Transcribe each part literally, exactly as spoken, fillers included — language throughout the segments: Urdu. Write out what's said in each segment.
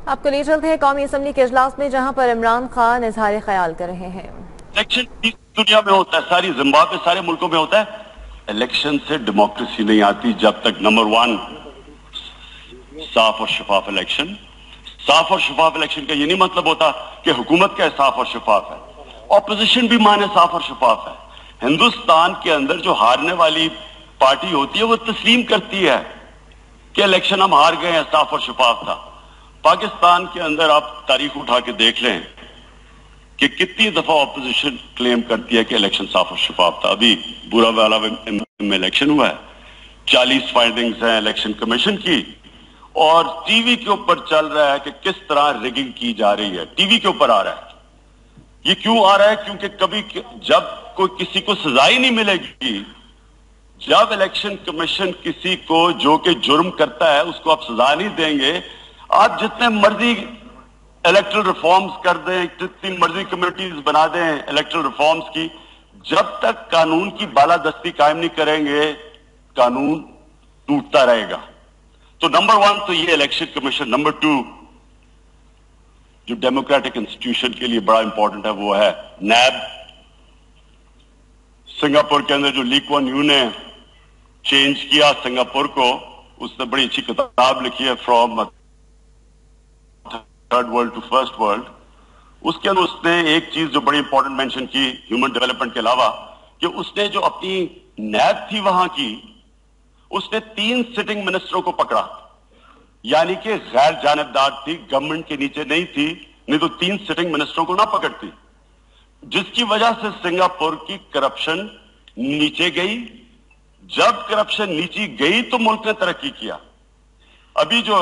آپ کو لے چلتے ہیں قومی اسمبلی کے اجلاس میں، جہاں پر عمران خان اظہار خیال کر رہے ہیں۔ الیکشن دنیا میں ہوتا ہے، ساری زمبابوے سارے ملکوں میں ہوتا ہے۔ الیکشن سے ڈیموکریسی نہیں آتی جب تک نمبر ون صاف اور شفاف الیکشن۔ صاف اور شفاف الیکشن کا یہ نہیں مطلب ہوتا کہ حکومت کا صاف اور شفاف ہے، اپوزیشن بھی مانے صاف اور شفاف ہے۔ ہندوستان کے اندر جو ہارنے والی پارٹی ہوتی ہے وہ تسلیم کرتی ہے کہ الیکشن ہم ہار گئے ہیں، صاف اور شفاف تھا۔ پاکستان کے اندر آپ تاریخ اٹھا کے دیکھ لیں کہ کتنی دفعہ اپوزیشن کلیم کرتی ہے کہ الیکشن صاف اور شفاف تھا۔ ابھی برا والا میں الیکشن ہوا ہے، چالیس فائنڈنگز ہیں الیکشن کمیشن کی، اور ٹی وی کے اوپر چل رہا ہے کہ کس طرح ریگنگ کی جا رہی ہے، ٹی وی کے اوپر آ رہا ہے۔ یہ کیوں آ رہا ہے؟ کیونکہ کبھی جب کوئی کسی کو سزا ہی نہیں ملے گی، جب الیکشن کمیشن کسی کو جو کہ جرم کرتا ہے اس کو آپ سزا نہیں دیں گے، آپ جتنے مرضی الیکٹرل ریفارمز کر دیں، جتنی مرضی کمیٹیز بنا دیں الیکٹرل ریفارمز کی، جب تک قانون کی بالادستی قائم نہیں کریں گے قانون ٹوٹتا رہے گا۔ تو نمبر ون تو یہ الیکشن کمیشن، نمبر ٹو جو ڈیموکریٹک انسٹیٹیوشن کے لیے بڑا امپورٹنٹ ہے وہ ہے نیب۔ سنگاپور کے اندر جو لی کوان یو نے چینج کیا سنگاپور کو، اس نے بڑی اچھی کتاب لکھی ہے from third world to first world. اس کے اندر اس نے ایک چیز جو بڑی امپورٹنٹ مینشن کی ہیومن ڈیولپمنٹ کے علاوہ، کہ اس نے جو اپنی نیب تھی وہاں کی، اس نے تین سٹنگ منسٹروں کو پکڑا، یعنی کہ غیر جانبدار تھی، گورنمنٹ کے نیچے نہیں تھی، نہیں تو تین سٹنگ منسٹروں کو نہ پکڑتی، جس کی وجہ سے سنگاپور کی کرپشن نیچے گئی۔ جب کرپشن نیچے گئی تو ملک نے ترقی کیا۔ ابھی جو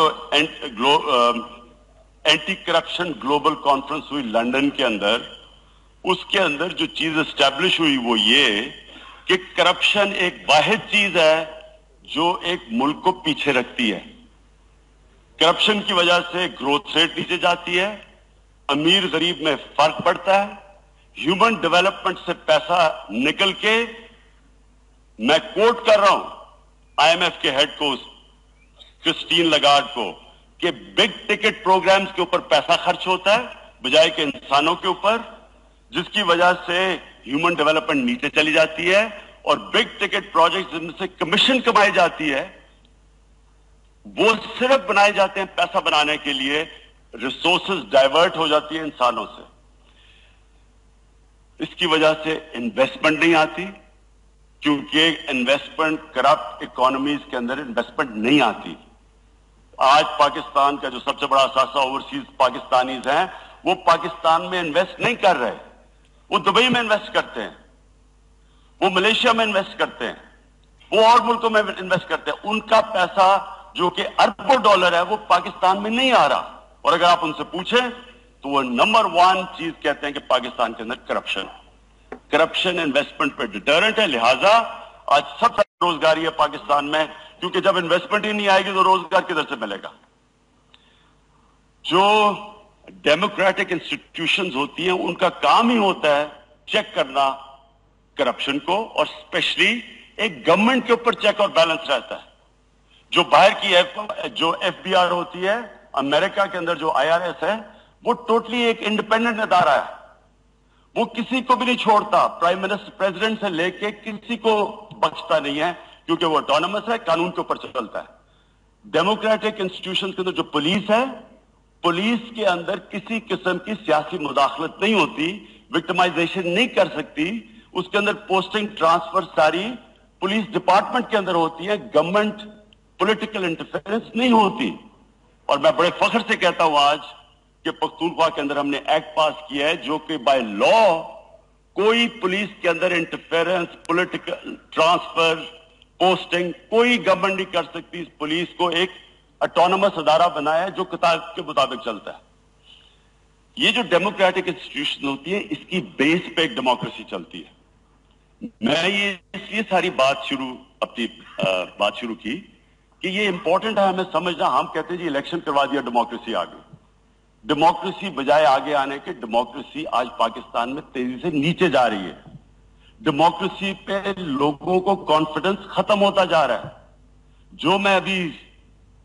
اینٹی کرپشن گلوبل کانفرنس ہوئی لندن کے اندر، اس کے اندر جو چیز اسٹیبلش ہوئی وہ یہ کہ کرپشن ایک واحد چیز ہے جو ایک ملک کو پیچھے رکھتی ہے۔ کرپشن کی وجہ سے گروتھ ریٹ نیچے جاتی ہے، امیر غریب میں فرق پڑتا ہے، ہیومن ڈیولپمنٹ سے پیسہ نکل کے، میں کوٹ کر رہا ہوں آئی ایم ایف کے ہیڈ کو کرسٹین لگارڈ کو، کہ بگ ٹکٹ پروگرامز کے اوپر پیسہ خرچ ہوتا ہے بجائے کہ انسانوں کے اوپر، جس کی وجہ سے ہیومن ڈیولپمنٹ نیچے چلی جاتی ہے، اور بگ ٹکٹ پروجیکٹ جن سے کمیشن کمائی جاتی ہے وہ صرف بنائے جاتے ہیں پیسہ بنانے کے لیے، ریسورسز ڈائیورٹ ہو جاتی ہیں انسانوں سے۔ اس کی وجہ سے انویسٹمنٹ نہیں آتی، کیونکہ انویسٹمنٹ کرپٹ اکانومیز کے اندر انویسٹمنٹ نہیں آتی۔ آج پاکستان کا جو سب سے بڑا اثاثہ اوورسیز پاکستانیز ہیں، وہ پاکستان میں انویسٹ نہیں کر رہے، وہ دبئی میں انویسٹ کرتے ہیں، وہ ملیشیا میں انویسٹ کرتے ہیں، وہ اور ملکوں میں انویسٹ کرتے ہیں۔ ان کا پیسہ جو کہ اربوں ڈالر ہے وہ پاکستان میں نہیں آ رہا، اور اگر آپ ان سے پوچھیں تو وہ نمبر ون چیز کہتے ہیں کہ پاکستان کے اندر کرپشن کرپشن انویسٹمنٹ پہ ڈیٹرنٹ ہے۔ لہٰذا آج سب سے روزگاری ہے پاکستان میں، کیونکہ جب انویسٹمنٹ ہی نہیں آئے گی تو روزگار کدھر سے ملے گا؟ جو ڈیموکریٹک انسٹیٹیوشنز ہوتی ہیں ان کا کام ہی ہوتا ہے چیک کرنا کرپشن کو، اور اسپیشلی ایک گورنمنٹ کے اوپر چیک اور بیلنس رہتا ہے۔ جو باہر کی ایف جو ایف بی آر ہوتی ہے امریکہ کے اندر، جو آئی آر ایس ہے، وہ ٹوٹلی ایک انڈیپینڈنٹ ادارہ ہے، وہ کسی کو بھی نہیں چھوڑتا، پرائم منسٹر پریزیڈنٹ سے لے کے کسی کو بخشتا نہیں ہے، کیونکہ وہ آٹونومس ہے، قانون کے اوپر چلتا ہے۔ ڈیموکریٹک انسٹیٹیوشن کے اندر جو پولیس ہے، پولیس کے اندر کسی قسم کی سیاسی مداخلت نہیں ہوتی، وکٹمائزیشن نہیں کر سکتی، اس کے اندر پوسٹنگ ٹرانسفر ساری پولیس ڈپارٹمنٹ کے اندر ہوتی ہے، گورنمنٹ پولیٹیکل انٹرفیرنس نہیں ہوتی۔ اور میں بڑے فخر سے کہتا ہوں آج کہ پختونخوا کے اندر ہم نے ایکٹ پاس کیا ہے جو کہ بائی لا کوئی پولیس کے اندر انٹرفیرنس، پولیٹیکل ٹرانسفر، پوسٹنگ کوئی گورنمنٹ نہیں کر سکتی۔ اس پولیس کو ایک آٹونومس ادارہ بنایا ہے جو کتاب کے مطابق چلتا ہے۔ یہ جو ڈیموکریٹک انسٹیٹیوشن ہوتی ہے اس کی بیس پہ ایک ڈیموکریسی چلتی ہے۔ میں یہ اس لیے ساری بات شروع اپنی بات شروع کی کہ یہ امپورٹنٹ ہے ہمیں سمجھنا۔ ہم کہتے ہیں جی الیکشن کروا دیا ڈیموکریسی آ گئی، ڈیموکریسی بجائے آگے آنے کے ڈیموکریسی آج پاکستان میں تیزی سے نیچے جا رہی ہے۔ ڈیموکریسی پہ لوگوں کو کانفیڈنس ختم ہوتا جا رہا ہے۔ جو میں ابھی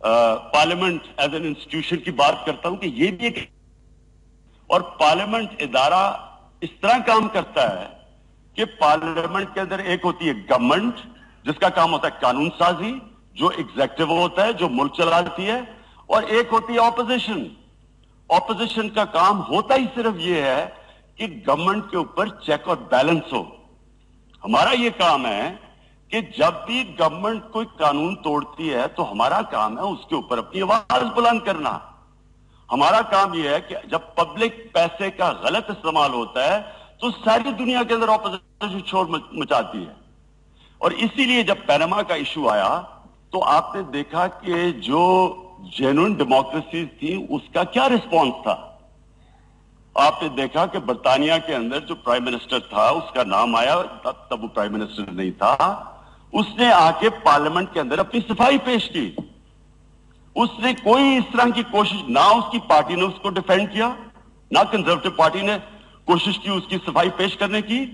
پارلیمنٹ ایز این انسٹیٹیوشن کی بات کرتا ہوں کہ یہ بھی ایک، اور پارلیمنٹ ادارہ اس طرح کام کرتا ہے کہ پارلیمنٹ کے اندر ایک ہوتی ہے گورنمنٹ جس کا کام ہوتا ہے قانون سازی، جو ایگزیکٹو ہوتا ہے جو ملک چلاتی ہے، اور ایک ہوتی ہے اپوزیشن۔ اپوزیشن کا کام ہوتا ہی صرف یہ ہے کہ گورنمنٹ کے اوپر چیک اور بیلنس ہو۔ ہمارا یہ کام ہے کہ جب بھی گورنمنٹ کوئی قانون توڑتی ہے تو ہمارا کام ہے اس کے اوپر اپنی آواز بلند کرنا۔ ہمارا کام یہ ہے کہ جب پبلک پیسے کا غلط استعمال ہوتا ہے تو ساری دنیا کے اندر اپوزیشن شور مچاتی ہے، اور اسی لیے جب پیناما کا ایشو آیا تو آپ نے دیکھا کہ جو جینوئن ڈیموکریسیز تھی اس کا کیا رسپانس تھا۔ آپ نے دیکھا کہ برطانیہ کے اندر جو پرائم منسٹر تھا اس کا نام آیا، تب تب وہ پرائم منسٹر نہیں تھا، اس نے آ کے پارلیمنٹ کے اندر اپنی صفائی پیش کی۔ اس نے کوئی اس طرح کی کوشش، نہ اس کی پارٹی نے اس کو ڈیفینڈ کیا، نہ کنزرویٹو پارٹی نے کوشش کی اس کی صفائی پیش کرنے کی،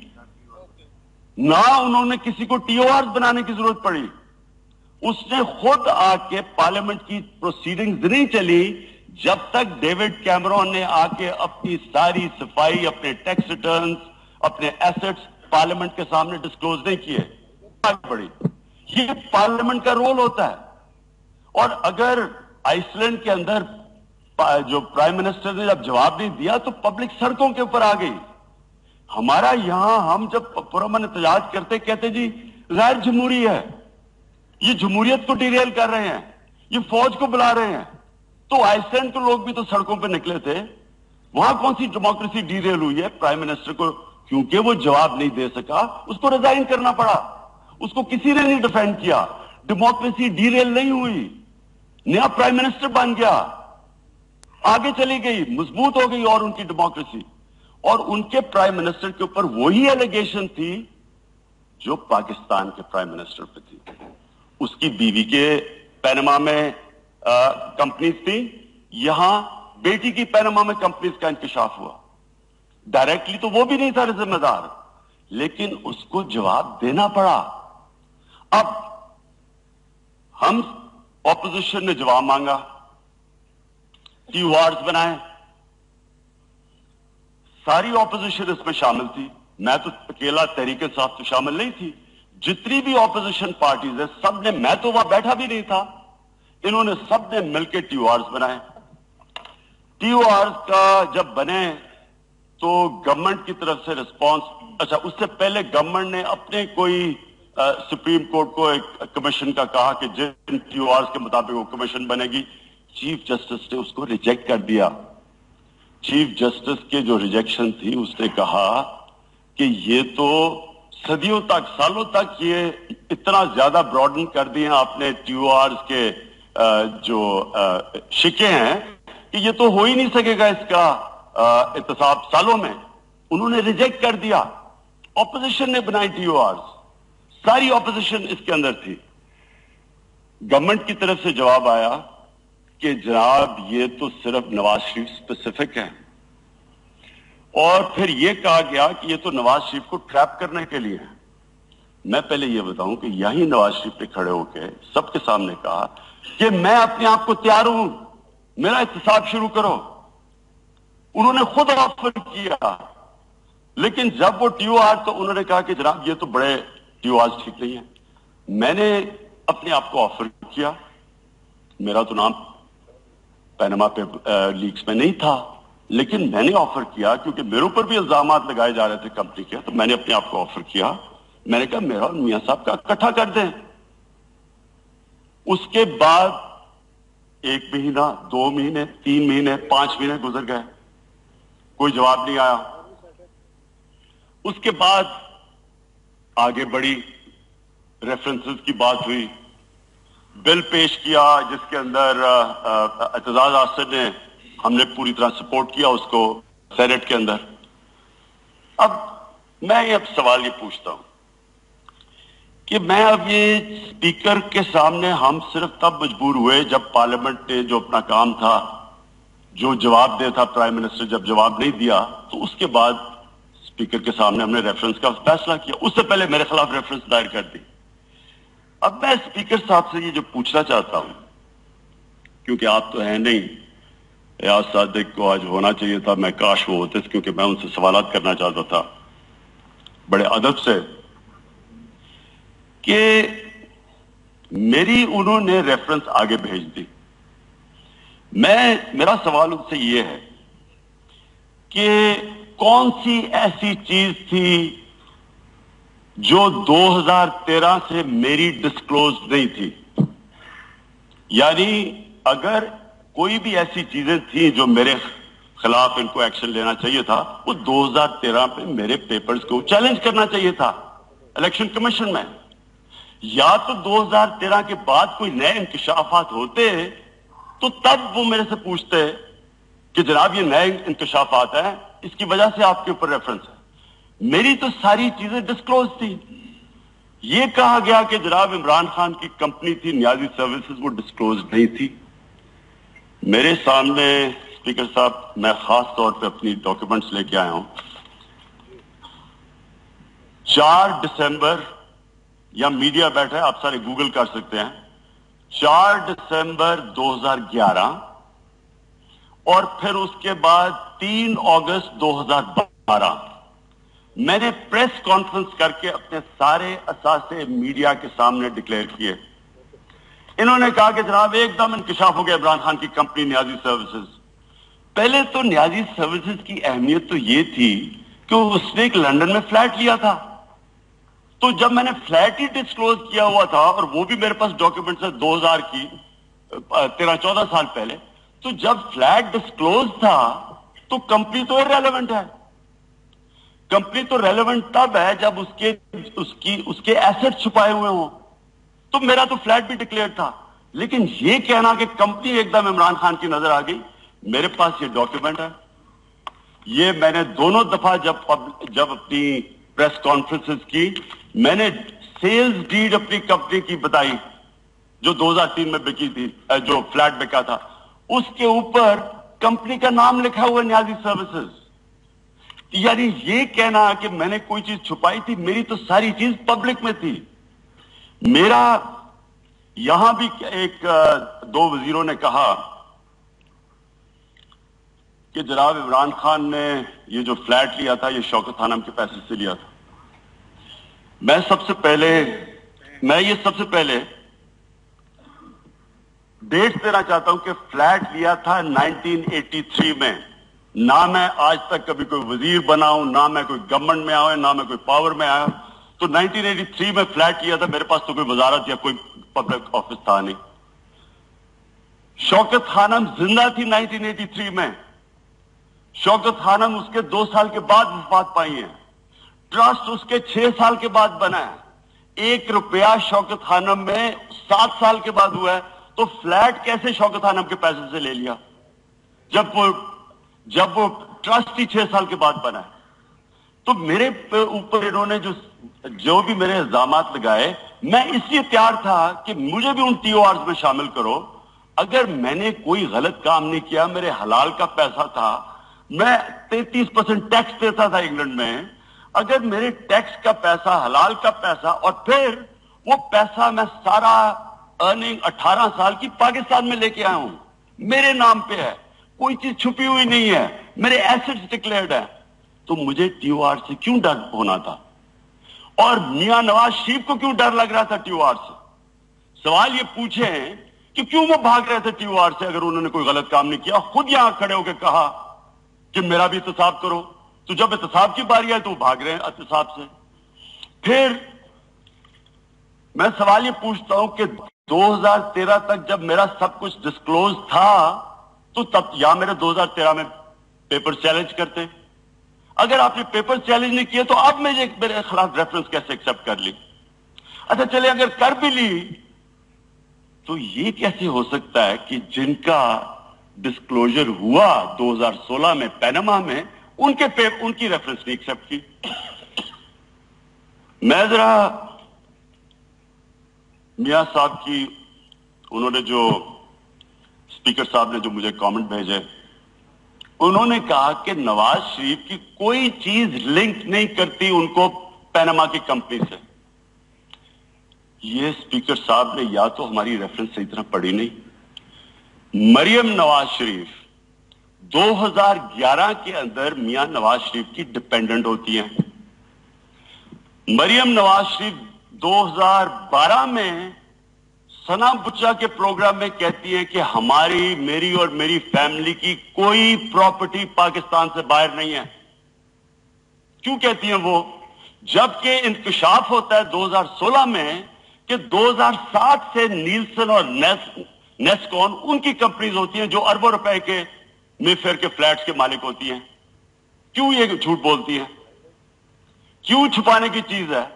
نہ انہوں نے کسی کو ٹی او آر بنانے کی ضرورت پڑی۔ اس نے خود آ کے پارلیمنٹ کی پروسیڈنگز نہیں چلی جب تک ڈیوڈ کیمرون نے آ کے اپنی ساری صفائی، اپنے ٹیکس ریٹرنز، اپنے ایسٹس پارلیمنٹ کے سامنے ڈسکلوز نہیں کیے۔ بڑی یہ پارلیمنٹ کا رول ہوتا ہے۔ اور اگر آئس لینڈ کے اندر جو پرائم منسٹر نے جب جواب نہیں دیا تو پبلک سڑکوں کے اوپر آ گئی۔ ہمارا یہاں ہم جب پرامن احتجاج کرتے کہتے جی غیر جمہوری ہے، یہ جمہوریت کو ڈیریل کر رہے ہیں، یہ فوج کو بلا رہے ہیں، تو آئس لینڈ کے لوگ بھی تو سڑکوں پہ نکلے تھے۔ وہاں کون سی ڈیموکریسی ڈیریل ہوئی ہے؟ پرائم منسٹر کو کیونکہ وہ جواب نہیں دے سکا اس کو ریزائن کرنا پڑا، اس کو کسی نے نہیں ڈیفینڈ کیا۔ ڈیموکریسی ڈیریل نہیں ہوئی، نیا پرائم منسٹر بن گیا، آگے چلی گئی، مضبوط ہو گئی اور ان کی ڈیموکریسی۔ اور ان کے پرائم منسٹر کے اوپر وہی ایلیگیشن تھی جو پاکستان کے پرائم منسٹر پہ تھی۔ اس کی بیوی کے پیناما میں کمپنیز تھی، یہاں بیٹی کی پیناما میں کمپنیز کا انکشاف ہوا۔ ڈائریکٹلی تو وہ بھی نہیں تھا ذمہ دار، لیکن اس کو جواب دینا پڑا۔ اب ہم اپوزیشن نے جواب مانگا، ٹی او آرز بنائے، ساری اپوزیشن اس میں شامل تھی، میں تو اکیلا تحریک انصاف تو شامل نہیں تھی، جتنی بھی اپوزیشن پارٹیز ہیں سب نے، میں تو وہاں بیٹھا بھی نہیں تھا، انہوں نے سب نے مل کے ٹی او آرز بنائے۔ ٹی او آرز کا جب بنے تو گورنمنٹ کی طرف سے رسپانس، اچھا اس سے پہلے گورنمنٹ نے اپنے کوئی سپریم کورٹ کو ایک کمیشن کا کہا کہ جن ٹی او آرز کے مطابق وہ کمیشن بنے گی، چیف جسٹس نے اس کو ریجیکٹ کر دیا۔ چیف جسٹس کے جو ریجیکشن تھی اس نے کہا کہ یہ تو صدیوں تک، سالوں تک یہ اتنا زیادہ براڈن کر دیے ہیں آپ نے ٹی او آرز کے جو شکے ہیں کہ یہ تو ہو ہی نہیں سکے گا اس کا احتساب سالوں میں۔ انہوں نے ریجیکٹ کر دیا، اپوزیشن نے بنائی ٹی او آرز، ساری اپوزیشن اس کے اندر تھی۔ گورنمنٹ کی طرف سے جواب آیا کہ جناب یہ تو صرف نواز شریف اسپیسیفک ہے، اور پھر یہ کہا گیا کہ یہ تو نواز شریف کو ٹریپ کرنے کے لیے ہے۔ میں پہلے یہ بتاؤں کہ یہی نواز شریف نے کھڑے ہو کے سب کے سامنے کہا کہ میں اپنے آپ کو تیار ہوں، میرا احتساب شروع کرو۔ انہوں نے خود آفر کیا، لیکن جب وہ ٹی او آر تو انہوں نے کہا کہ جناب یہ تو بڑے ٹی او آر ٹھیک نہیں ہے۔ میں نے اپنے آپ کو آفر کیا، میرا تو نام پیناما پہ لیکس میں نہیں تھا، لیکن میں نے آفر کیا کیونکہ میرے اوپر بھی الزامات لگائے جا رہے تھے کمپنی کے، تو میں نے اپنے آپ کو آفر کیا۔ میں نے کہا میرا اور میاں صاحب کا اکٹھا کر دیں۔ اس کے بعد ایک مہینہ، دو مہینے، تین مہینے، پانچ مہینے گزر گئے، کوئی جواب نہیں آیا۔ اس کے بعد آگے بڑی ریفرنسز کی بات ہوئی، بل پیش کیا جس کے اندر اعتزاز آصر نے، ہم نے پوری طرح سپورٹ کیا اس کو سینٹ کے اندر۔ اب میں اب سوال یہ پوچھتا ہوں کہ میں اب یہ اسپیکر کے سامنے ہم صرف تب مجبور ہوئے جب پارلیمنٹ نے جو اپنا کام تھا، جو جواب دے تھا پرائم منسٹر، جب جواب نہیں دیا تو اس کے بعد اسپیکر کے سامنے ہم نے ریفرنس کا فیصلہ کیا۔ اس سے پہلے میرے خلاف ریفرنس دائر کر دی۔ اب میں اسپیکر صاحب سے یہ جو پوچھنا چاہتا ہوں کیونکہ آپ تو ہیں نہیں. ایاز صادق کو آج ہونا چاہیے تھا, میں کاش وہ ہوتے, کیونکہ میں ان سے سوالات کرنا چاہتا تھا بڑے ادب سے, کہ میری انہوں نے ریفرنس آگے بھیج دی. میں میرا سوال ان سے یہ ہے کہ کون سی ایسی چیز تھی جو دو ہزار تیرہ سے میری ڈسکلوز نہیں تھی؟ یعنی اگر کوئی بھی ایسی چیزیں تھیں جو میرے خلاف ان کو ایکشن لینا چاہیے تھا, وہ دو ہزار تیرہ پہ میرے پیپرز کو چیلنج کرنا چاہیے تھا الیکشن کمیشن میں. یا تو دو ہزار تیرہ کے بعد کوئی نئے انکشافات ہوتے تو تب وہ میرے سے پوچھتے کہ جناب یہ نئے انکشافات ہیں, اس کی وجہ سے آپ کے اوپر ریفرنس ہے. میری تو ساری چیزیں ڈسکلوز تھی. یہ کہا گیا کہ جناب عمران خان کی کمپنی تھی نیازی سروسز, وہ ڈسکلوز نہیں تھی. میرے سامنے اسپیکر صاحب, میں خاص طور پہ اپنی ڈاکیومنٹس لے کے آیا ہوں. چار دسمبر, یا میڈیا بیٹھا ہے, آپ سارے گوگل کر سکتے ہیں, چار دسمبر دو ہزار گیارہ, اور پھر اس کے بعد تین اگست دو ہزار بارہ میں نے پریس کانفرنس کر کے اپنے سارے اثاثے میڈیا کے سامنے ڈکلیئر کیے. انہوں نے کہا کہ جناب ایک دم انکشاف ہو گیا عمران خان کی کمپنی نیازی سروسز. پہلے تو نیازی سروسز کی اہمیت تو یہ تھی کہ اس نے ایک لندن میں فلیٹ لیا تھا, تو جب میں نے فلیٹ ہی ڈسکلوز کیا ہوا تھا, اور وہ بھی میرے پاس ڈاکیومنٹس ہے دو ہزار کی, تیرہ چودہ سال پہلے, تو جب فلیٹ ڈسکلوز تھا تو کمپنی تو ریلیونٹ ہے. کمپنی تو ریلیونٹ تب ہے جب اس کے اس کی اس کے ایسٹ چھپائے ہوئے ہوں. تو میرا تو فلیٹ بھی ڈکلیئر تھا. لیکن یہ کہنا کہ کمپنی ایک دم عمران خان کی نظر آ گئی, میرے پاس یہ ڈاکیومنٹ ہے. یہ میں نے دونوں دفعہ جب جب اپنی پریس کانفرنسز کی, میں نے سیلز ڈیڈ اپنی کمپنی کی بتائی جو دو ہزار تین میں بکی تھی, جو فلیٹ بکا تھا, اس کے اوپر کمپنی کا نام لکھا ہوا نیازی سروسز. یعنی یہ کہنا کہ میں نے کوئی چیز چھپائی تھی, میری تو ساری چیز پبلک میں تھی. میرا یہاں بھی ایک دو وزیروں نے کہا کہ جناب عمران خان نے یہ جو فلیٹ لیا تھا یہ شوکت خانم کے پیسے سے لیا تھا. میں سب سے پہلے میں یہ سب سے پہلے ڈیٹ دینا چاہتا ہوں کہ فلیٹ لیا تھا نائنٹین ایٹی تھری میں. نہ میں آج تک کبھی کوئی وزیر بنا ہوں, نہ میں کوئی گورنمنٹ میں آیا, نہ میں کوئی پاور میں آیا. تو نائنٹین ایٹی تھری میں فلیٹ لیا تھا, میرے پاس تو کوئی وزارت یا کوئی پبلک آفس تھا نہیں. شوکت خانم زندہ تھی نائنٹین ایٹی تھری میں. شوکت خانم اس کے دو سال کے بعد وفات پائی ہیں. ٹرسٹ اس کے چھ سال کے بعد بنا ہے. ایک روپیہ شوکت خانم میں سات سال کے بعد ہوا ہے. تو فلیٹ کیسے شوکت خانم کے پیسے سے لے لیا جب وہ جب وہ ٹرسٹ ہی چھ سال کے بعد بنا ہے؟ تو میرے اوپر انہوں نے جو جو بھی میرے الزامات لگائے, میں اس لیے تیار تھا کہ مجھے بھی ان ٹی او آرز میں شامل کرو. اگر میں نے کوئی غلط کام نہیں کیا, میرے حلال کا پیسہ تھا, میں تینتیس پرسنٹ ٹیکس دیتا تھا انگلینڈ میں. اگر میرے ٹیکس کا پیسہ, حلال کا پیسہ, اور پھر وہ پیسہ میں سارا ارننگ اٹھارہ سال کی پاکستان میں لے کے آیا ہوں, میرے نام پہ ہے, کوئی چیز چھپی ہوئی نہیں ہے, میرے ایسٹس ڈکلیئرڈ ہیں, تو مجھے ٹی او آر سے کیوں ڈر ہونا تھا؟ اور میاں نواز شریف کو کیوں ڈر لگ رہا تھا ٹی او آر سے؟ سوال یہ پوچھیں کہ کیوں وہ بھاگ رہے تھے ٹی او آر سے اگر انہوں نے کوئی غلط کام نہیں کیا؟ خود یہاں کھڑے ہو کے کہا کہ میرا بھی احتساب کرو. تو جب احتساب کی باری ہے تو وہ بھاگ رہے ہیں احتساب سے. پھر میں سوال یہ پوچھتا ہوں کہ دو ہزار تیرہ تک جب میرا سب کچھ ڈسکلوز تھا تو تب یا میرے دو ہزار تیرہ میں پیپر چیلنج کرتے. اگر آپ نے پیپر چیلنج نہیں کیا تو اب میں میرے خلاف ریفرنس کیسے ایکسپٹ کر لی؟ اچھا چلے اگر کر بھی لی تو یہ کیسے ہو سکتا ہے کہ جن کا ڈسکلوجر ہوا دو ہزار سولہ میں پینما میں, ان کے ان کی ریفرنس نہیں ایکسپٹ کی؟ میں ذرا میاں صاحب کی, انہوں نے جو اسپیکر صاحب نے جو مجھے کامنٹ بھیجے, انہوں نے کہا کہ نواز شریف کی کوئی چیز لنک نہیں کرتی ان کو پینما کی کمپنی سے. یہ اسپیکر صاحب نے یا تو ہماری ریفرنس صحیح طرح پڑھی نہیں, मरियम नवाज शरीफ दो हज़ार ग्यारह के अंदर मियां नवाज शरीफ की डिपेंडेंट होती हैं। मरियम नवाज शरीफ दो हज़ार बारह में सना बुच्चा के प्रोग्राम में कहती है कि हमारी, मेरी और मेरी फैमिली की कोई प्रॉपर्टी पाकिस्तान से बाहर नहीं है। क्यों कहती हैं वो? जबकि इंकशाफ होता है दो हज़ार सोलह में कि दो हज़ार सात से नीलसन और नेस, नेस्कॉन उनकी कंपनीज होती हैं जो अरबों रुपए के मेफेयर के फ्लैट्स के मालिक होती हैं। क्यों ये झूठ बोलती हैं? क्यों छुपाने की चीज है?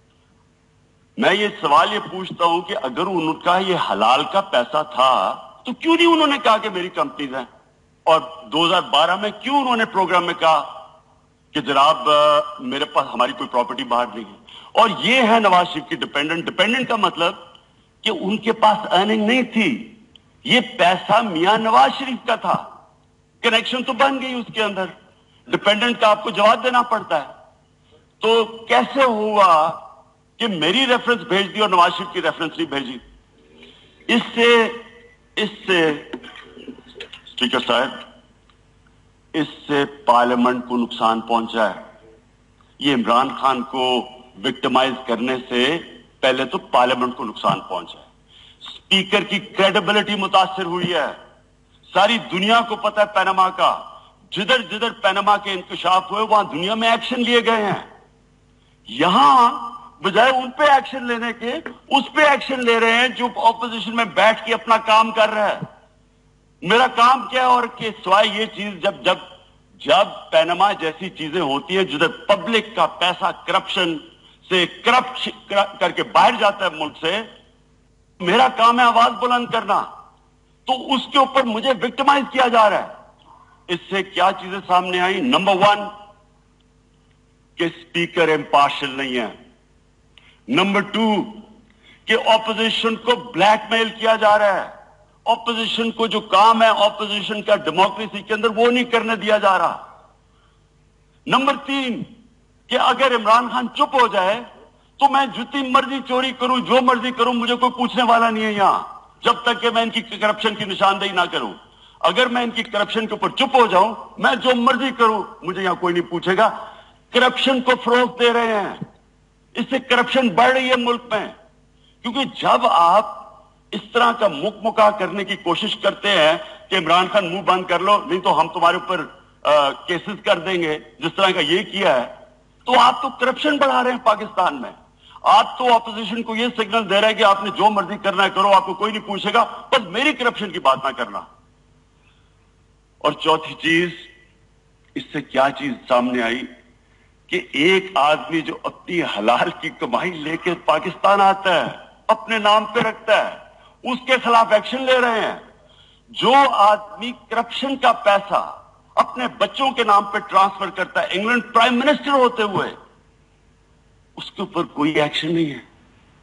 मैं ये सवाल ये पूछता हूं कि अगर उनका ये हलाल का पैसा था तो क्यों नहीं उन्होंने कहा कि मेरी कंपनीज हैं? और दो हज़ार बारह में क्यों उन्होंने प्रोग्राम में कहा कि जनाब मेरे पास हमारी कोई प्रॉपर्टी बाहर नहीं है? और ये है नवाज शरीफ की डिपेंडेंट। डिपेंडेंट का मतलब कि उनके पास अर्निंग नहीं थी, ये पैसा मियां नवाज शरीफ का था, कनेक्शन तो बन गई उसके अंदर। डिपेंडेंट का आपको जवाब देना पड़ता है। तो कैसे हुआ कि मेरी रेफरेंस भेज दी और नवाज शरीफ की रेफरेंस नहीं भेजी? इससे इससे स्पीकर साहब, इससे पार्लियामेंट को नुकसान पहुंचा है। ये इमरान खान को विक्टिमाइज करने से पहले तो पार्लियामेंट को नुकसान पहुंचा है। स्पीकर की क्रेडिबिलिटी मुतासिर हुई है। सारी दुनिया को पता है पैनामा का, जिधर जिधर पैनामा के इंकशाफ हुए वहां दुनिया में एक्शन लिए गए हैं। यहां बजाय उन पे एक्शन लेने के उस पे एक्शन ले रहे हैं जो ऑपोजिशन में बैठ के अपना काम कर रहा है। मेरा काम क्या है? और के सिवाय ये चीज, जब जब जब पैनामा जैसी चीजें होती हैं जिधर पब्लिक का पैसा करप्शन से करप्ट करके बाहर जाता है मुल्क से, मेरा काम है आवाज बुलंद करना। तो उसके ऊपर मुझे विक्टिमाइज किया जा रहा है। इससे क्या चीजें सामने आई? नंबर वन, कि स्पीकर इम्पार्शियल नहीं है। नंबर टू, कि ऑपोजिशन को ब्लैकमेल किया जा रहा है। ऑपोजिशन को जो काम है ऑपोजिशन का डेमोक्रेसी के अंदर, वो नहीं करने दिया जा रहा। नंबर तीन, कि अगर इमरान खान चुप हो जाए तो मैं जितनी मर्जी चोरी करूं, जो मर्जी करूं, मुझे कोई पूछने वाला नहीं है यहां, जब तक कि मैं इनकी करप्शन की निशानदेही ना करूं। अगर मैं इनकी करप्शन के ऊपर चुप हो जाऊं, मैं जो मर्जी करूं, मुझे यहां कोई नहीं पूछेगा। करप्शन को फरोग दे रहे हैं, इससे करप्शन बढ़ रही है मुल्क में। क्योंकि जब आप इस तरह का मुकमुका करने की कोशिश करते हैं कि इमरान खान मुंह बंद कर लो, नहीं तो हम तुम्हारे ऊपर केसेस कर देंगे, जिस तरह का ये किया है, तो आप तो करप्शन बढ़ा रहे हैं पाकिस्तान में। आप तो ऑपोजिशन को ये सिग्नल दे रहे हैं कि आपने जो मर्जी करना है करो, आपको कोई नहीं पूछेगा, बस मेरी करप्शन की बात ना करना। और चौथी चीज, इससे क्या चीज सामने आई कि एक आदमी जो अपनी हलाल की कमाई लेकर पाकिस्तान आता है, अपने नाम पे रखता है, उसके खिलाफ एक्शन ले रहे हैं। जो आदमी करप्शन का पैसा अपने बच्चों के नाम पे ट्रांसफर करता है, इंग्लैंड प्राइम मिनिस्टर होते हुए, उसके ऊपर कोई एक्शन नहीं है।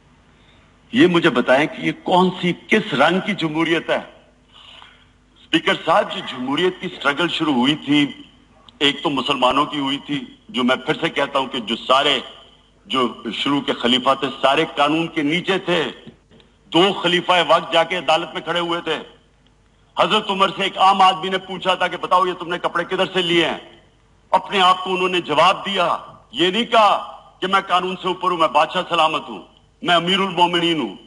ये मुझे बताएं कि ये कौन सी, किस रंग की जमहूरियत है? स्पीकर साहब, जो जमहूरियत की स्ट्रगल शुरू हुई थी, एक तो मुसलमानों की हुई थी, जो मैं फिर से कहता हूं कि जो सारे जो शुरू के खलीफा थे सारे कानून के नीचे थे। दो खलीफा वक्त जाके अदालत में खड़े हुए थे। हजरत उमर से एक आम आदमी ने पूछा था कि बताओ ये तुमने कपड़े किधर से लिए हैं? अपने आप को उन्होंने जवाब दिया, ये नहीं कहा कि मैं कानून से ऊपर हूं, मैं बादशाह सलामत हूं, मैं अमीरुल मोमिनीन हूं।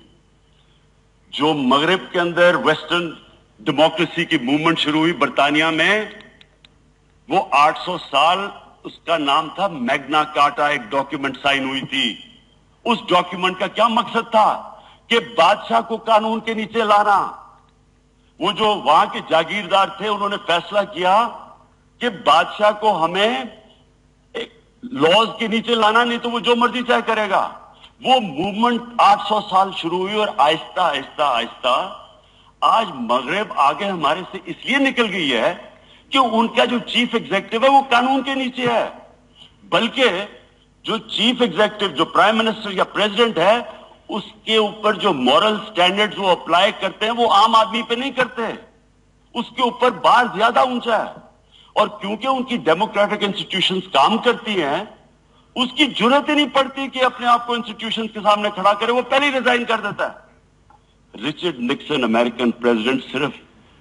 जो मगरिब के अंदर वेस्टर्न डेमोक्रेसी की मूवमेंट शुरू हुई बरतानिया में, वो आठ सौ साल, उसका नाम था मैग्ना कार्टा, एक डॉक्यूमेंट साइन हुई थी। उस डॉक्यूमेंट का क्या मकसद था? कि बादशाह को कानून के नीचे लाना। वो जो वहां के जागीरदार थे, उन्होंने फैसला किया कि बादशाह को हमें एक लॉज के नीचे लाना, नहीं तो वो जो मर्जी चाहे करेगा। वो मूवमेंट आठ सौ साल शुरू हुई और आहिस्ता आहिस्ता आहिस्ता आज मगरिब आगे हमारे से इसलिए निकल गई है कि उनका जो चीफ एग्जीक्यूटिव है वो कानून के नीचे है। बल्कि जो चीफ एग्जीक्यूटिव, जो प्राइम मिनिस्टर या प्रेसिडेंट है, उसके ऊपर जो मॉरल स्टैंडर्ड्स वो अप्लाई करते हैं वो आम आदमी पे नहीं करते, उसके ऊपर बार ज्यादा ऊंचा है। और क्योंकि उनकी डेमोक्रेटिक इंस्टीट्यूशंस काम करती हैं, उसकी जरूरत ही नहीं पड़ती कि अपने आप को इंस्टीट्यूशन के सामने खड़ा करे, वो पहले ही रिजाइन कर देता है। रिचर्ड निक्सन, अमेरिकन प्रेसिडेंट, सिर्फ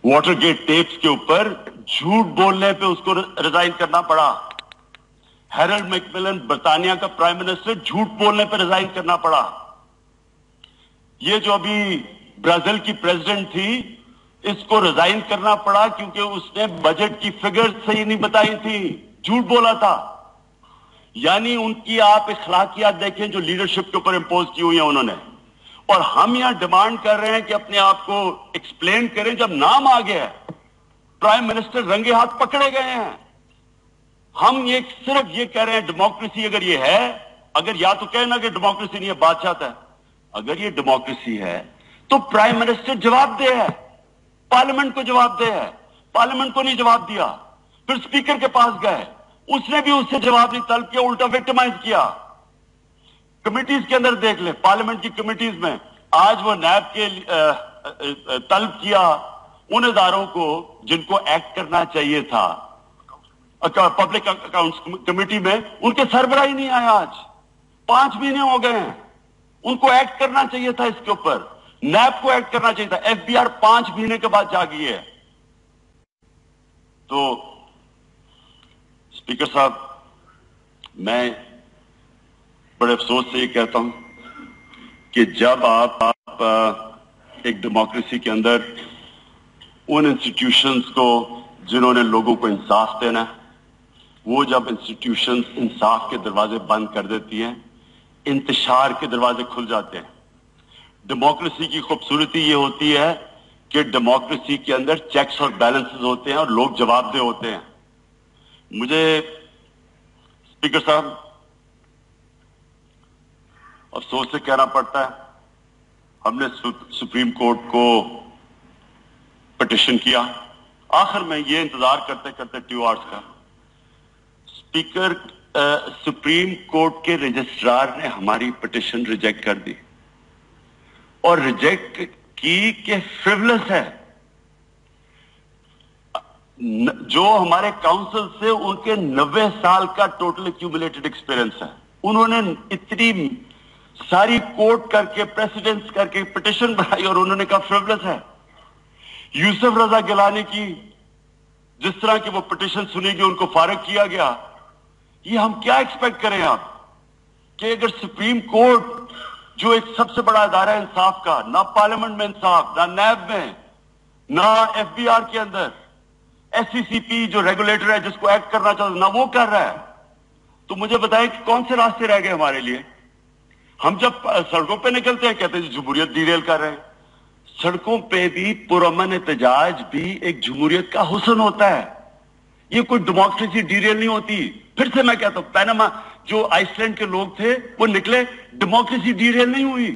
वाटर गेट टेप्स के ऊपर झूठ बोलने पे उसको रिजाइन करना पड़ा। हैरल्ड मैकमिलन बर्तानिया का प्राइम मिनिस्टर, झूठ बोलने पे रिजाइन करना पड़ा। ये जो अभी ब्राजील की प्रेसिडेंट थी, इसको रिजाइन करना पड़ा क्योंकि उसने बजट की फिगर सही नहीं बताई थी, झूठ बोला था। यानी उनकी आप इखलाकियात देखें जो लीडरशिप के ऊपर इंपोज की हुई है उन्होंने। और हम यहां डिमांड कर रहे हैं कि अपने आप को एक्सप्लेन करें। जब नाम आ गया है, प्राइम मिनिस्टर रंगे हाथ पकड़े गए हैं। हम ये सिर्फ ये कह रहे हैं डेमोक्रेसी अगर ये है, अगर या तो कहना कि डेमोक्रेसी नहीं है, बादशाह है, अगर ये डेमोक्रेसी है तो प्राइम मिनिस्टर जवाब दे है, पार्लियामेंट को जवाब दे है। पार्लियामेंट को नहीं जवाब दिया, फिर स्पीकर के पास गए, उसने भी उससे जवाब नहीं तलब किया, उल्टा विक्टिमाइज किया। कमिटीज के अंदर देख ले, पार्लियामेंट की कमिटीज में आज वो नैब के तलब किया उन इदारों को जिनको एक्ट करना चाहिए था, पब्लिक अकाउंट्स कमेटी में उनके सरबराही नहीं आया। आज पांच महीने हो गए हैं, उनको एक्ट करना चाहिए था, इसके ऊपर नैब को एक्ट करना चाहिए था। एफबीआर पांच महीने के बाद जागी है। तो स्पीकर साहब, मैं बड़े अफसोस से ये कहता हूं कि जब आप, आप एक डेमोक्रेसी के अंदर उन इंस्टीट्यूशंस को जिन्होंने लोगों को इंसाफ देना है, वो जब इंस्टीट्यूशंस इंसाफ के दरवाजे बंद कर देती हैं, इंतशार के दरवाजे खुल जाते हैं। डेमोक्रेसी की खूबसूरती ये होती है कि डेमोक्रेसी के अंदर चेक्स और बैलेंसेस होते हैं और लोग जवाबदेह होते हैं। मुझे स्पीकर साहब अफसोस से कहना पड़ता है, हमने सुप्रीम कोर्ट को पिटिशन किया, आखिर में ये इंतजार करते करते टू आवर्स का, स्पीकर सुप्रीम कोर्ट के रजिस्ट्रार ने हमारी पिटिशन रिजेक्ट कर दी और रिजेक्ट की कि फ्रिवलेस है। जो हमारे काउंसिल से उनके नब्बे साल का टोटल एक्यूमुलेटेड एक्सपीरियंस है, उन्होंने इतनी सारी कोर्ट करके प्रेसिडेंट्स करके पिटिशन बनाई और उन्होंने कहा फ्रिवलेस है। यूसुफ रजा गिलानी की जिस तरह की वो पिटिशन सुनी गई, उनको फारिग किया गया। ये हम क्या एक्सपेक्ट करें आप कि अगर सुप्रीम कोर्ट जो एक सबसे बड़ा अदारा है इंसाफ का, ना पार्लियामेंट में इंसाफ, ना नैब में, ना एफबीआर के अंदर, एससीसीपी जो रेगुलेटर है जिसको एक्ट करना चाहता, ना वो कर रहा है, तो मुझे बताएं कि कौन से रास्ते रह गए हमारे लिए। हम जब सड़कों पे निकलते हैं कहते हैं जमहूरियत डीरेल कर रहे हैं। सड़कों पे भी पुरअमन एहतजाज भी एक जमहूरियत का हुस्न होता है, ये कोई डेमोक्रेसी डीरेल नहीं होती। फिर से मैं कहता हूं, पैनामा जो आइसलैंड के लोग थे वो निकले, डेमोक्रेसी डीरेल नहीं हुई।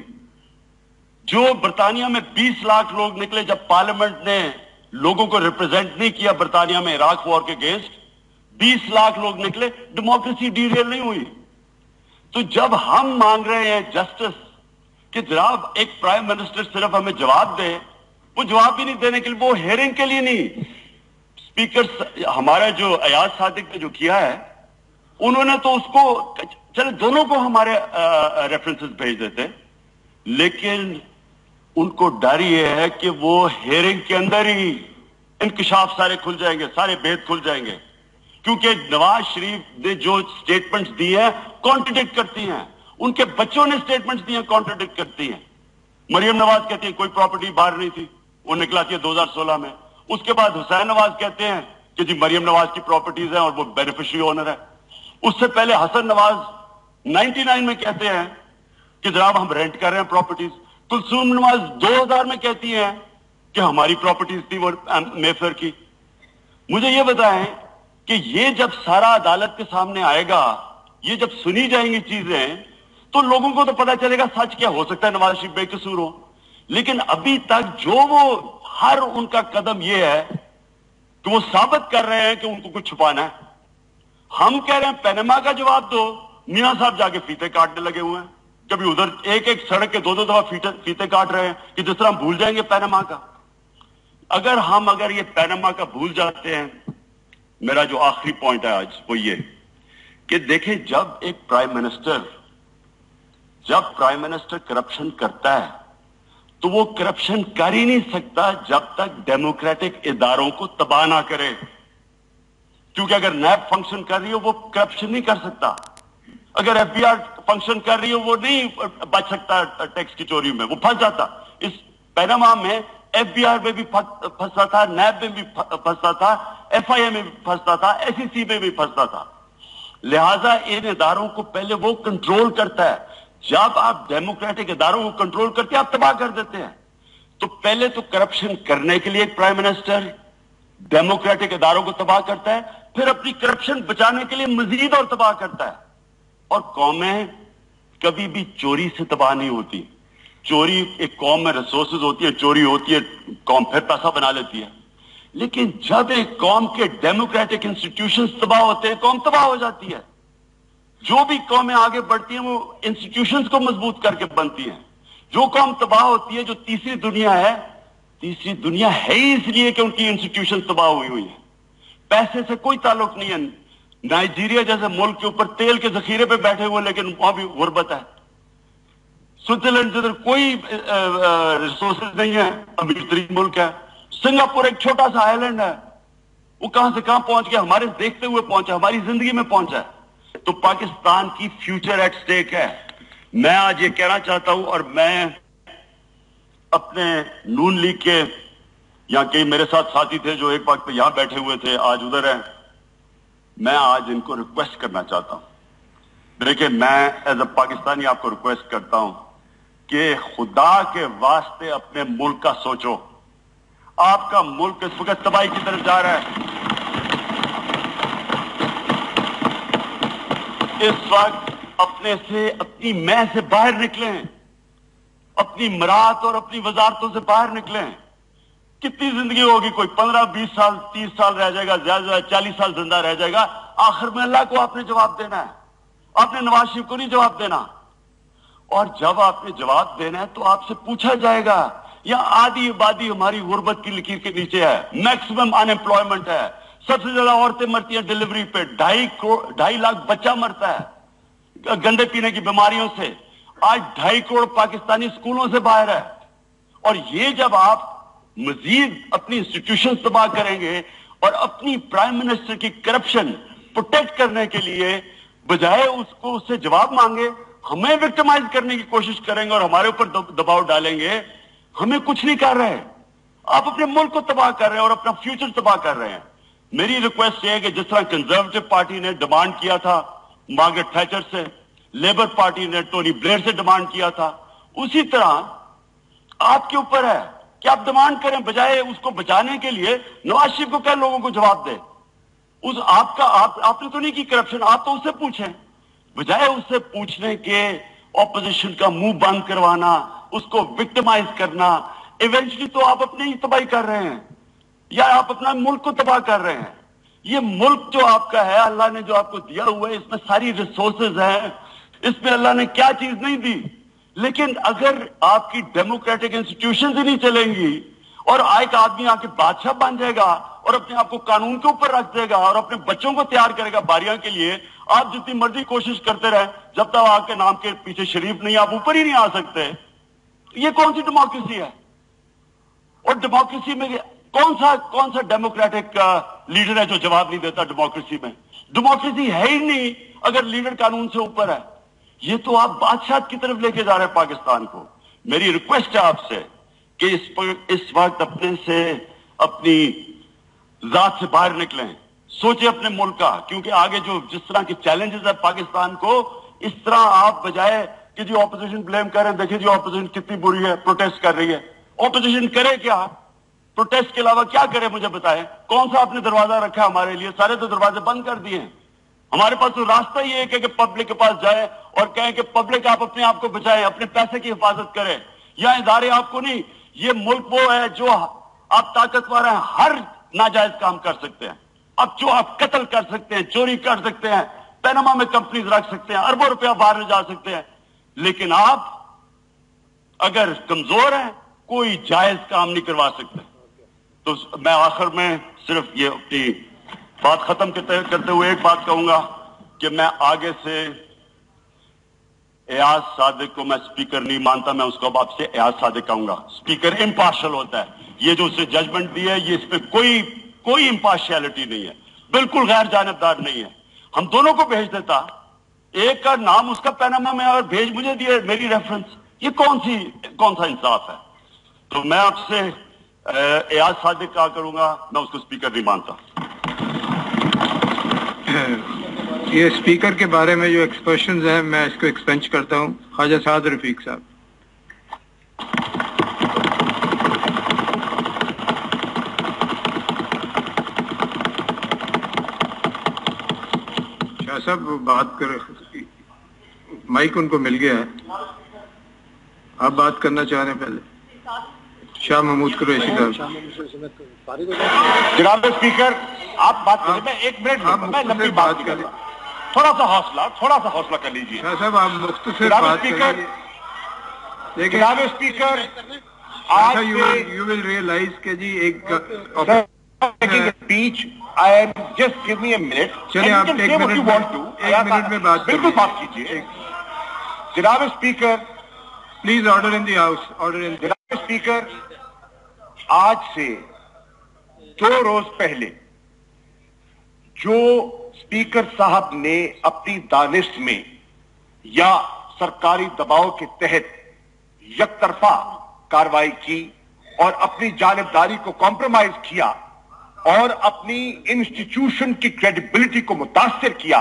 जो बर्तानिया में बीस लाख लोग निकले जब पार्लियामेंट ने लोगों को रिप्रेजेंट नहीं किया बर्तानिया में इराक वॉर के अगेंस्ट, बीस लाख लोग निकले, डेमोक्रेसी डीरेल नहीं हुई। तो जब हम मांग रहे हैं जस्टिस कि जनाब एक प्राइम मिनिस्टर सिर्फ हमें जवाब दे, वो जवाब भी नहीं देने के लिए, वो हेयरिंग के लिए नहीं। स्पीकर हमारा जो अयाज सादिक ने जो किया है, उन्होंने तो उसको चले दोनों को हमारे रेफरेंसेस भेज देते, लेकिन उनको डर ये है कि वो हेयरिंग के अंदर ही इंकशाफ सारे खुल जाएंगे, सारे भेद खुल जाएंगे, क्योंकि नवाज शरीफ ने जो स्टेटमेंट्स दी हैं कॉन्ट्रडिक्ट करती हैं, उनके बच्चों ने स्टेटमेंट्स दी हैं कॉन्ट्रडिक्ट करती हैं। मरियम नवाज कहती है कोई प्रॉपर्टी बाहर नहीं थी, वो निकलाती है दो हजार सोलह में। उसके बाद हुसैन नवाज कहते हैं कि जी मरियम नवाज की प्रॉपर्टीज हैं और वो बेनिफिशियरी ओनर है। उससे पहले हसन नवाज निन्यानवे में कहते हैं कि जनाब हम रेंट कर रहे हैं प्रॉपर्टीज। कुलसूम नवाज दो हजार में कहती हैं कि हमारी प्रॉपर्टीज थी वो मेफेयर की। मुझे ये बताएं कि ये जब सारा अदालत के सामने आएगा, ये जब सुनी जाएंगी चीजें, तो लोगों को तो पता चलेगा सच क्या हो सकता है, नवाज शरीफ बेकसूर हो। लेकिन अभी तक जो वो हर उनका कदम ये है कि वो साबित कर रहे हैं कि उनको कुछ छुपाना है। हम कह रहे हैं पैनामा का जवाब दो, मियां साहब जाके फीते काटने लगे हुए हैं। कभी उधर एक एक सड़क के दो दो दफा फीते फीते काट रहे हैं कि जिस तरह हम भूल जाएंगे पैनामा का। अगर हम अगर ये पैनामा का भूल जाते हैं, मेरा जो आखिरी पॉइंट है आज वो ये कि देखें, जब एक प्राइम मिनिस्टर जब प्राइम मिनिस्टर करप्शन करता है تو وہ کرپشن کر ہی نہیں سکتا جب تک ڈیموکریٹک اداروں کو تباہ نہ کرے، کیونکہ اگر نیب فنکشن کر رہی ہو وہ کرپشن نہیں کر سکتا، اگر ایف بی آر فنکشن کر رہی ہو وہ نہیں بچ سکتا ٹیکس کی چوری میں، وہ پھنس جاتا۔ اس پیناما میں ایف بی آر میں بھی پھنستا تھا، نیب میں بھی پھنستا تھا، ایف آئی اے میں بھی پھنستا تھا، ایس ای سی میں بھی پھنستا تھا۔ لہٰذا ان اداروں کو پہلے وہ کنٹرول کرتا ہے۔ جب آپ ڈیموکریٹک اداروں کو کنٹرول کرتے ہیں آپ تباہ کر دیتے ہیں۔ تو پہلے تو کرپشن کرنے کے لیے ایک پرائم منسٹر ڈیموکریٹک اداروں کو تباہ کرتا ہے، پھر اپنی کرپشن بچانے کے لیے مزید اور تباہ کرتا ہے۔ اور قومیں کبھی بھی چوری سے تباہ نہیں ہوتی۔ چوری ایک قوم میں ریسورسز ہوتی ہے، چوری ہوتی ہے، قوم پھر پیسہ بنا لیتی ہے، لیکن جب ایک قوم کے ڈیموکریٹک انسٹیٹیوشنز تباہ ہوتے ہیں قوم تباہ ہو جاتی ہے۔ جو بھی قومیں آگے بڑھتی ہیں وہ انسٹیٹیوشنز کو مضبوط کر کے بنتی ہیں۔ جو قوم تباہ ہوتی ہے، جو تیسری دنیا ہے، تیسری دنیا ہے ہی اس لیے کہ ان کی انسٹیٹیوشن تباہ ہوئی ہوئی ہیں۔ پیسے سے کوئی تعلق نہیں ہے۔ نائجیریا جیسے ملک کے اوپر تیل کے ذخیرے پہ بیٹھے ہوئے لیکن وہاں بھی غربت ہے۔ سوئٹزرلینڈ جدھر کوئی ریسورسز نہیں ہے، امیر ترین ملک ہے۔ سنگاپور ایک چھوٹا سا آئی لینڈ ہے، وہ کہاں سے کہاں پہنچ گیا، ہمارے دیکھتے ہوئے پہنچا، ہماری زندگی میں پہنچا ہے۔ تو پاکستان کی فیوچر ایٹ سٹیک ہے۔ میں آج یہ کہنا چاہتا ہوں، اور میں اپنے نون لیگ کے یہاں کئی میرے ساتھ ساتھی تھے جو ایک وقت پہ یہاں بیٹھے ہوئے تھے، آج ادھر ہیں، میں آج ان کو ریکویسٹ کرنا چاہتا ہوں۔ دیکھیں میں ایز اے پاکستانی آپ کو ریکویسٹ کرتا ہوں کہ خدا کے واسطے اپنے ملک کا سوچو۔ آپ کا ملک اس وقت تباہی کی طرف جا رہا ہے۔ اس وقت اپنے سے اپنی میں سے باہر نکلیں، اپنی مراد اور اپنی وزارتوں سے باہر نکلیں۔ کتنی زندگی ہوگی، کوئی پندرہ بیس سال تیس سال رہ جائے گا، زیادہ زیادہ چالیس سال زندہ رہ جائے گا۔ آخر میں اللہ کو آپ نے جواب دینا ہے، آپ نے نواز شریف کو نہیں جواب دینا۔ اور جب آپ نے جواب دینا ہے تو آپ سے پوچھا جائے گا۔ یا آدھی آبادی ہماری غربت کی لکیر کے نیچے ہے، میکسیمم ان امپلائمنٹ ہے، سب سے زیادہ عورتیں مرتی ہیں ڈیلیوری پہ، ڈھائی ڈھائی لاکھ بچہ مرتا ہے گندے پینے کی بیماریوں سے۔ آج ڈھائی کروڑ پاکستانی اسکولوں سے باہر ہے۔ اور یہ جب آپ مزید اپنی انسٹیٹیوشن تباہ کریں گے اور اپنی پرائم منسٹر کی کرپشن پروٹیکٹ کرنے کے لیے بجائے اس کو اس سے جواب مانگے ہمیں وکٹمائز کرنے کی کوشش کریں گے اور ہمارے اوپر دباؤ ڈالیں گے، ہمیں کچھ نہیں کر رہے۔ آپ اپنے ملک کو تباہ کر رہے ہیں اور اپنا فیوچر تباہ کر رہے ہیں۔ میری ریکویسٹ یہ ہے کہ جس طرح کنزرویٹو پارٹی نے ڈیمانڈ کیا تھا مارگریٹ تھیچر سے، لیبر پارٹی نے ٹونی بلیئر سے ڈیمانڈ کیا تھا، اسی طرح آپ کے اوپر ہے کہ آپ ڈیمانڈ کریں، بجائے اس کو بچانے کے لیے نواز شریف کو کہہ لوگوں کو جواب دے۔ اس آپ کا آپ آپ نے تو نہیں کی کرپشن، آپ تو اس سے پوچھیں، بجائے اس سے پوچھنے کے اپوزیشن کا منہ بند کروانا، اس کو وکٹمائز کرنا۔ ایونچولی تو آپ اپنے ہی تباہی کر رہے ہیں، یا آپ اپنا ملک کو تباہ کر رہے ہیں۔ یہ ملک جو آپ کا ہے، اللہ نے جو آپ کو دیا ہوا ہے، اس میں ساری ریسورسز ہیں، اس میں اللہ نے کیا چیز نہیں دی۔ لیکن اگر آپ کی ڈیموکریٹک انسٹیٹیوشنز ہی نہیں چلیں گی اور ایک آدمی آ کے بادشاہ بن جائے گا اور اپنے آپ کو قانون کے اوپر رکھ دے گا اور اپنے بچوں کو تیار کرے گا باریاں کے لیے، آپ جتنی مرضی کوشش کرتے رہیں، جب تک آپ کے نام کے پیچھے شریف نہیں آپ اوپر ہی نہیں آ سکتے۔ یہ کون سی ڈیموکریسی ہے؟ اور ڈیموکریسی میں کون سا کون سا ڈیموکریٹک لیڈر ہے جو جواب نہیں دیتا؟ ڈیموکریسی میں ڈیموکریسی ہے ہی نہیں اگر لیڈر قانون سے اوپر ہے۔ یہ تو آپ بادشاہت کی طرف لے کے جا رہے ہیں پاکستان کو۔ میری ریکویسٹ ہے آپ سے کہ اس اس وقت اپنے سے اپنی ذات سے باہر نکلیں، سوچیں اپنے ملک کا، کیونکہ آگے جو جس طرح کے چیلنجز ہے پاکستان کو، اس طرح آپ بجائے کہ جو اپوزیشن بلیم کریں، دیکھیں جو اپوزیشن کتنی بری ہے، پروٹیسٹ کر رہی ہے۔ اپوزیشن کرے کیا؟ پروٹیسٹ کے علاوہ کیا کرے مجھے بتائیں؟ کون سا آپ نے دروازہ رکھا ہمارے لیے؟ سارے تو دروازے بند کر دیے ہیں۔ ہمارے پاس تو راستہ ہی ایک ہے کہ پبلک کے پاس جائیں اور کہیں کہ پبلک آپ اپنے آپ کو بچائیں، اپنے پیسے کی حفاظت کریں، یا ادارے آپ کو نہیں۔ یہ ملک وہ ہے جو آپ طاقتور ہیں، ہر ناجائز کام کر سکتے ہیں۔ اب جو آپ قتل کر سکتے ہیں، چوری کر سکتے ہیں، پیناما میں کمپنیز رکھ سکتے ہیں، اربوں روپیہ باہر لے جا سکتے ہیں، لیکن آپ اگر کمزور ہیں کوئی جائز کام نہیں کروا سکتے۔ تو میں آخر میں صرف یہ اپنی بات ختم کرتے ہوئے ایک بات کہوں گا کہ میں آگے سے एयाज सादिक को मैं स्पीकर नहीं मानता, मैं उसको अब आपसे एयाज सादिक कहूंगा। स्पीकर इम्पार्शियल होता है, ये जो उसने जजमेंट दी है ये इस पे कोई कोई इम्पार्शियलिटी नहीं है, बिल्कुल गैर जानिबदार नहीं है। हम दोनों को भेज देता, एक का नाम उसका पैनामा में और भेज मुझे दिए मेरी रेफरेंस, ये कौन सी कौन सा इंसाफ है? तो मैं आपसे एयाज सादिक कहा करूंगा, मैं उसको स्पीकर नहीं मानता। ये स्पीकर के बारे में जो एक्सप्रेशंस हैं मैं इसको एक्सपेंच करता हूँ। ख्वाजा साद रफीक साहब। शाह साहब बात कर, माइक उनको मिल गया है, आप बात करना चाह रहे हैं? पहले शाह महमूद कुरैशी साहब। जनाब स्पीकर आप बात करें, मैं एक मिनट मैं लंबी बात करें, थोड़ा सा हौसला थोड़ा सा हौसला कर लीजिए। शाह साहब आप मुख्तसर बात करिए। लेकिन जनाब स्पीकर आज यू विल रियलाइज के जी एक speech I am just give me a minute. चलिए आप एक मिनट में एक मिनट में बात बिल्कुल बात कीजिए। जनाब speaker please order in the house, order in. जनाब स्पीकर आज से दो रोज पहले जो स्पीकर साहब ने अपनी दानिश में या सरकारी दबाव के तहत यकतरफा कार्रवाई की और अपनी जानिबदारी को कॉम्प्रोमाइज किया और अपनी इंस्टीट्यूशन की क्रेडिबिलिटी को मुतासिर किया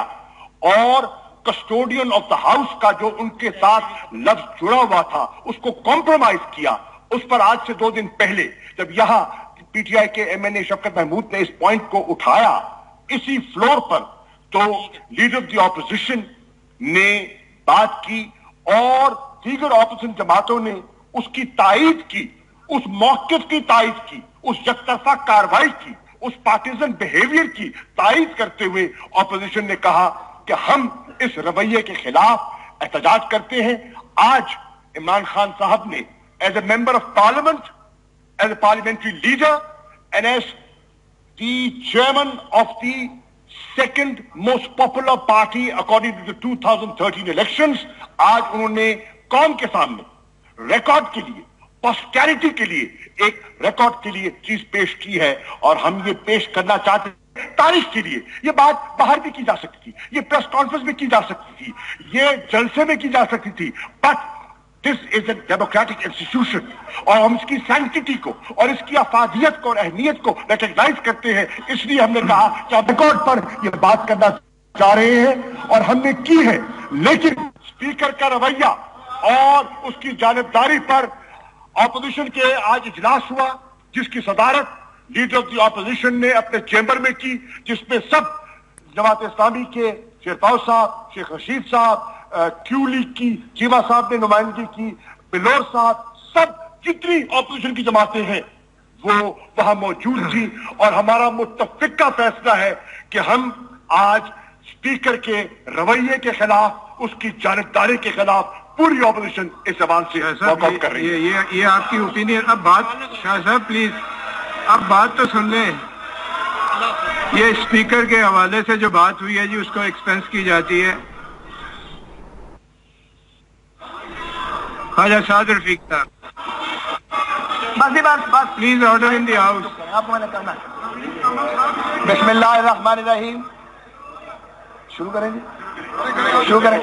और कस्टोडियन ऑफ द हाउस का जो उनके साथ लफ्ज जुड़ा हुआ था उसको कॉम्प्रोमाइज किया, उस पर आज से दो दिन पहले जब यहां पीटीआई के एमएनए शौकत महमूद ने इस पॉइंट को उठाया इसी फ्लोर पर, तो लीडर ऑफ द ऑपोजिशन ने बात की और दीगर ऑपोजिशन जमातों ने उसकी तायीद की, उस मौक़िफ़ की तायीद की, उस यकतरफा कार्रवाई की, उस पार्टीजन बिहेवियर की तायीद करते हुए ऑपोजिशन ने कहा कि हम इस रवैये के खिलाफ एहतजाज करते हैं। आज इमरान खान साहब ने as a member of parliament, as a parliamentary leader and as the chairman of the second most popular party according to the two thousand thirteen elections, आज उन्होंने कौम के सामने रिकॉर्ड के लिए, पोस्टेरिटी के लिए एक रिकॉर्ड के लिए चीज पेश की है और हम ये पेश करना चाहते हैं तारीख के लिए। ये बात बाहर भी की जा सकती थी, ये प्रेस कॉन्फ्रेंस में की जा सकती थी, ये जलसे में की जा सकती थी, but this is a democratic institution और हम इसकी सैंक्टिटी को और इसकी अफादियत को और अहमियत को रिकॉग्नाइज करते हैं। इसलिए हमने कहा कि आप रिकॉर्ड पर यह बात करना चाह रहे हैं और हमने की है, लेकिन स्पीकर का रवैया और उसकी जानिबदारी पर ऑपोजिशन के आज इजलास हुआ जिसकी सदारत लीडर ऑफ द ऑपोजिशन ने अपने चेंबर में की, जिसमें सब जमात इस्लामी के शेरपाव साहब, शेख रशीद साहब, क्यू लीग की चीमा साहब ने नुमाइंदगी की, बिलोर साहब, सब जितनी ऑपोजिशन की जमातें हैं वो वहां मौजूद थी और हमारा मुत्तफिक का फैसला है कि हम आज स्पीकर के रवैये के खिलाफ, उसकी जानिबदारी के खिलाफ पूरी ऑपोजिशन इस जबान से वॉकआउट कर रही है। ये, ये, ये आपकी ओपिनियन। अब बात शाह साहब प्लीज अब बात तो सुन लें। ये स्पीकर के हवाले से जो बात हुई है जी उसको एक्सपेंस की जाती है। ख्वाजा साद रफीक साहब बस बस बस please order in the house. आपको मैंने करना बिस्मिल्लाहिर्रहमानिर्रहीम। शुरू करेंगे शुरू करें।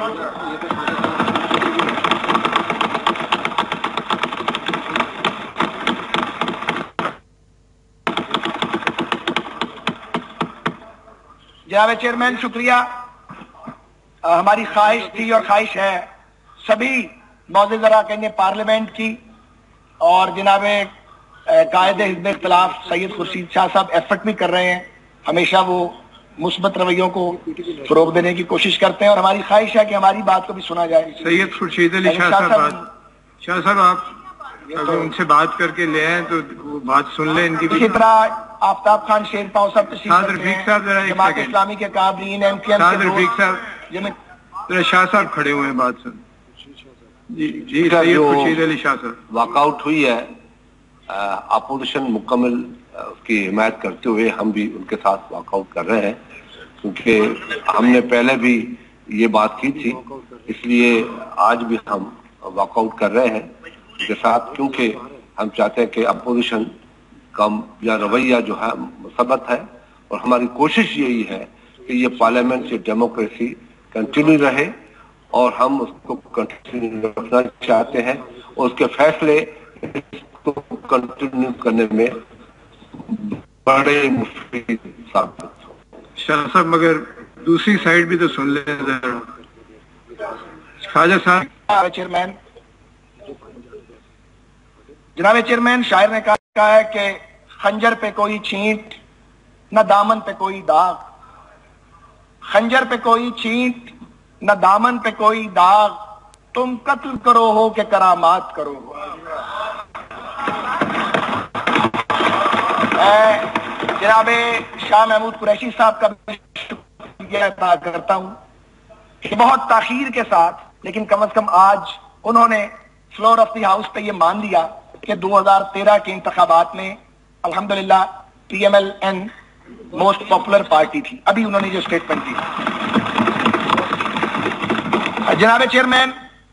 जनाब चेयरमैन शुक्रिया। आ, हमारी ख्वाहिश थी और ख्वाहिश है सभी मौजूद अरकान पार्लियामेंट की और जनाब कायदे हिज़्ब इख्तिलाफ सैयद खुर्शीद शाह साहब एफर्ट भी कर रहे हैं, हमेशा वो मुस्बत रवैयों को फरोग देने की कोशिश करते हैं और हमारी ख्वाहिश है कि हमारी बात को भी सुना जाए। सैयद खुर्शीद अली शाह साहब, शाह साहब आप अगर उनसे बात करके ले आए तो वो बात सुन लें इनकी। इसी तरह आफ्ताब खान शेरपाव साहब जमात इस्लामी के काबरीन एमकेएम के शाह साहब खड़े हुए हैं, बात सुन। जी जी सैयद खुर्शीद अली शाह साहब। वॉकआउट हुई है, अपोजिशन मुकम्मल उसकी हिमायत करते हुए हम भी उनके साथ वॉकआउट कर रहे हैं, क्योंकि हमने पहले भी یہ بات کی تھی، اس لیے آج بھی ہم واک آؤٹ کر رہے ہیں کے ساتھ، کیونکہ ہم چاہتے ہیں کہ اپوزیشن کا یا رویہ جو ہے مثبت ہے، اور ہماری کوشش یہی ہے کہ یہ پارلیمنٹ سے ڈیموکریسی کنٹینیو رہے، اور ہم اس کو کنٹینیو رکھنا چاہتے ہیں، اور اس کے فیصلے اس کو کنٹینیو کرنے میں بڑے مفید ثابت ہو۔ شاہ صاحب مگر دوسری سائیڈ بھی تو سن لیں ذرا۔ خواجہ صاحب چیئرمین جناب چیئرمین، شاعر نے کہا ہے کہ خنجر پہ کوئی چھینٹ نہ دامن پہ کوئی داغ، خنجر پہ کوئی چھینٹ نہ دامن پہ کوئی داغ، تم قتل کرو ہو کہ کرامات کرو ہو۔ میں جناب شاہ محمود قریشی صاحب کا شکریہ ادا کرتا ہوں کہ بہت تاخیر کے ساتھ لیکن کم از کم آج انہوں نے فلور آف دی ہاؤس پہ یہ مان لیا کہ دو ہزار تیرہ کے انتخابات میں الحمدللہ P M L N most popular party تھی۔ ابھی انہوں نے جو سٹیٹمنٹ دی۔ جناب چیئرمین،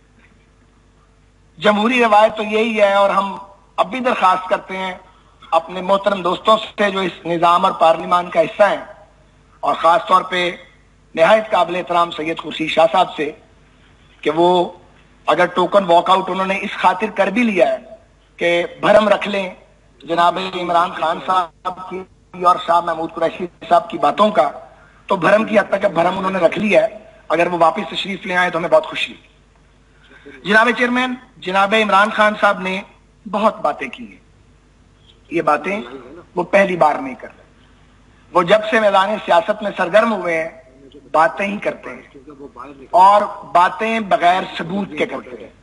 جمہوری روایت تو یہی ہے، اور ہم اب بھی درخواست کرتے ہیں اپنے محترم دوستوں سے جو اس نظام اور پارلیمان کا حصہ ہیں، اور خاص طور پہ نہایت قابل احترام سید خورشید شاہ صاحب سے، کہ وہ اگر ٹوکن واک آؤٹ انہوں نے اس خاطر کر بھی لیا ہے کہ بھرم رکھ لیں جناب عمران خان صاحب کی اور شاہ محمود قریشی صاحب کی باتوں کا، تو بھرم کی حد تک اب بھرم انہوں نے رکھ لیا ہے۔ اگر وہ واپس تشریف لے آئے تو ہمیں بہت خوشی ہے۔ جناب چیئرمین، جناب عمران خان صاحب نے بہت باتیں کی ہیں، یہ باتیں وہ پہلی بار نہیں کر رہے۔ وہ جب سے میدان سیاست میں سرگرم ہوئے ہیں باتیں ہی کرتے ہیں، اور باتیں بغیر ثبوت کے کرتے ہیں۔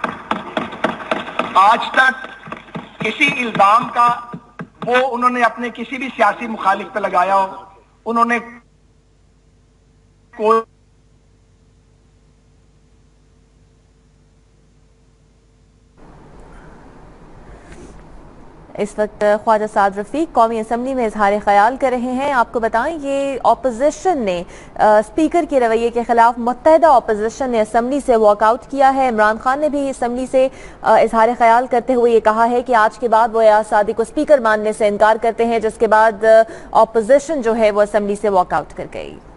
آج تک کسی الزام کا وہ انہوں نے اپنے کسی بھی سیاسی مخالف پہ لگایا ہو، انہوں نے کوئی اس وقت خواجہ سعد رفیق قومی اسمبلی میں اظہار خیال کر رہے ہیں۔ آپ کو بتائیں یہ اپوزیشن نے اسپیکر کے رویے کے خلاف متحدہ اپوزیشن نے اسمبلی سے واک آؤٹ کیا ہے۔ عمران خان نے بھی اسمبلی سے اظہار خیال کرتے ہوئے یہ کہا ہے کہ آج کے بعد وہ ایاز صادق کو اسپیکر ماننے سے انکار کرتے ہیں، جس کے بعد اپوزیشن جو ہے وہ اسمبلی سے واک آؤٹ کر گئی۔